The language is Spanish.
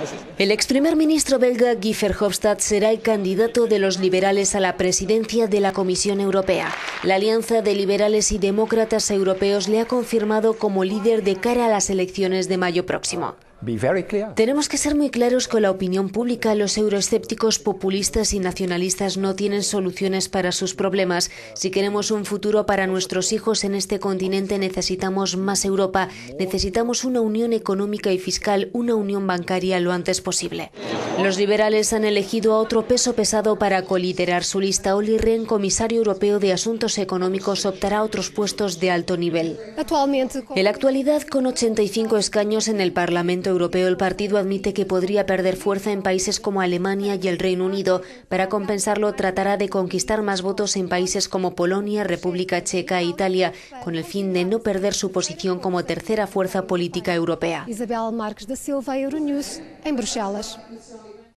El ex primer ministro belga Guy Verhofstadt será el candidato de los liberales a la presidencia de la Comisión Europea. La Alianza de Liberales y Demócratas Europeos le ha confirmado como líder de cara a las elecciones de mayo próximo. Tenemos que ser muy claros con la opinión pública. Los euroescépticos, populistas y nacionalistas no tienen soluciones para sus problemas. Si queremos un futuro para nuestros hijos en este continente, necesitamos más Europa. Necesitamos una unión económica y fiscal, una unión bancaria lo antes posible. Los liberales han elegido a otro peso pesado para coliderar su lista. Olli Rehn, comisario europeo de Asuntos Económicos, optará a otros puestos de alto nivel. En la actualidad, con 85 escaños en el Parlamento Europeo, el partido admite que podría perder fuerza en países como Alemania y el Reino Unido. Para compensarlo, tratará de conquistar más votos en países como Polonia, República Checa e Italia, con el fin de no perder su posición como tercera fuerza política europea. Isabel Marques da Silva, Euronews, en Bruselas.